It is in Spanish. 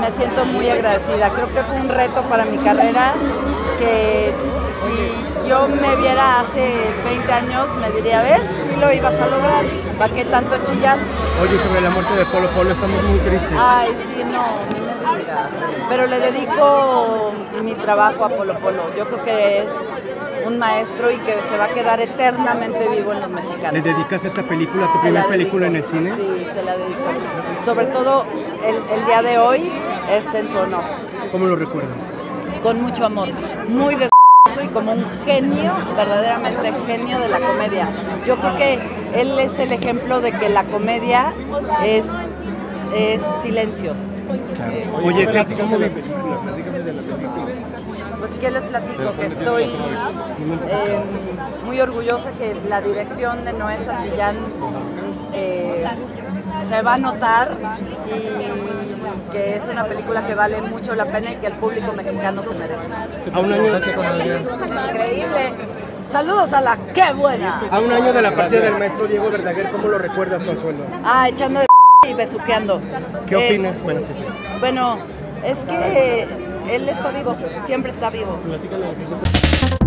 me siento muy agradecida. Creo que fue un reto para mi carrera que si yo me viera hace 20 años me diría, ¿ves? Sí lo ibas a lograr. ¿Para qué tanto chillar? Oye, sobre la muerte de Polo Polo estamos muy tristes. Ay, sí, no, ni me digas. Pero le dedico mi trabajo a Polo Polo. Yo creo que es un maestro y que se va a quedar eternamente vivo en los mexicanos. ¿Le dedicas esta película, tu primera película en el cine? Sí, se la dedico. Sobre todo el día de hoy es en su honor. ¿Cómo lo recuerdas? Con mucho amor, muy y como un genio, verdaderamente genio de la comedia. Yo creo que él es el ejemplo de que la comedia es silencios. Claro. Oye, ¿cómo vives? Pues qué les platico, que estoy muy orgullosa que la dirección de Noé Santillán se va a notar y que es una película que vale mucho la pena y que el público mexicano se merece. A un año Increíble. Saludos a la ¡qué buena! A un año de la partida del maestro Diego Verdaguer, ¿cómo lo recuerdas, Consuelo? Echando de y besuqueando. ¿Qué opinas? Bueno, sí. Bueno, es que él está vivo, siempre está vivo. Platícale.